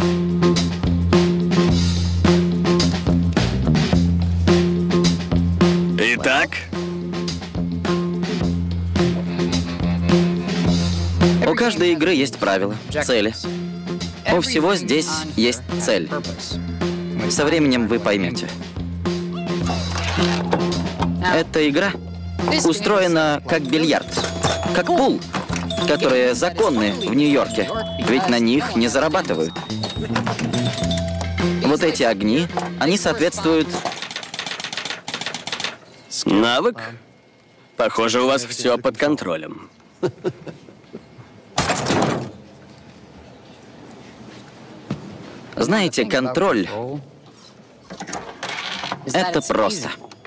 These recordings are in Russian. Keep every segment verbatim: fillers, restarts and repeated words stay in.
Итак, У каждой игры есть правила, цели. У всего здесь есть цель. Со временем вы поймете. Эта игра устроена как бильярд, как пул, которые законны в Нью-Йорке, ведь на них не зарабатывают. Вот эти огни, они соответствуют... навык? Похоже, у вас все под контролем. Знаете, контроль — это просто.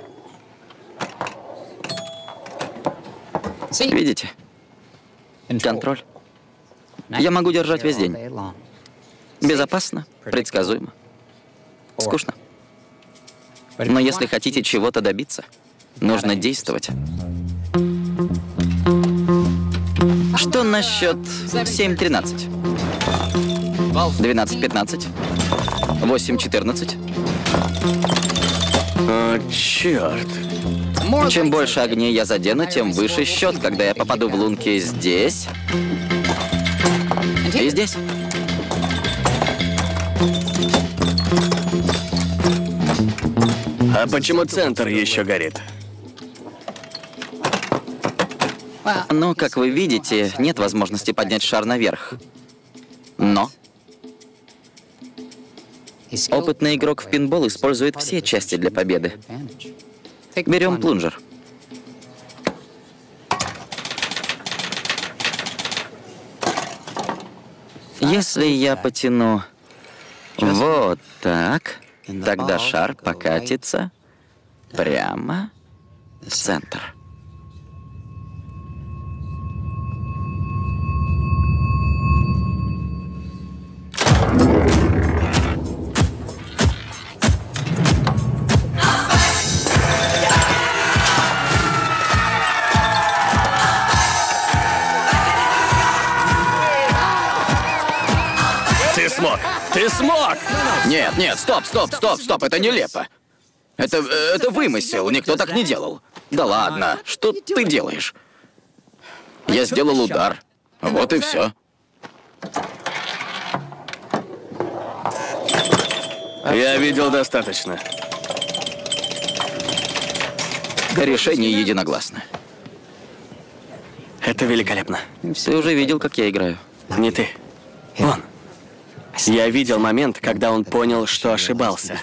Видите? Контроль. Я могу держать весь день. Безопасно, предсказуемо. Скучно. Но если хотите чего-то добиться, нужно действовать. Что насчет семь тринадцать? двенадцать пятнадцать? восемь четырнадцать? О, черт. Чем больше огней я задену, тем выше счет, когда я попаду в лунки здесь и здесь. А почему центр еще горит? Ну, как вы видите, нет возможности поднять шар наверх. Но опытный игрок в пинбол использует все части для победы. Берем плунжер. Если я потяну вот так, тогда шар покатится прямо в центр. Ты смог! Ты смог! Нет, нет, стоп, стоп, стоп, стоп, это нелепо. Это, это вымысел, никто так не делал. Да ладно, что ты делаешь? Я сделал удар. Вот и все. Я видел достаточно. Решение единогласно. Это великолепно. Ты уже видел, как я играю? Не ты. Он. Я видел момент, когда он понял, что ошибался.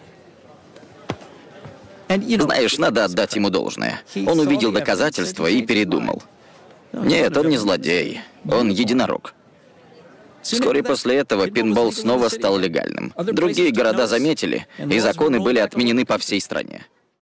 Знаешь, надо отдать ему должное. Он увидел доказательства и передумал. Нет, он не злодей. Он единорог. Вскоре после этого пинбол снова стал легальным. Другие города заметили, и законы были отменены по всей стране.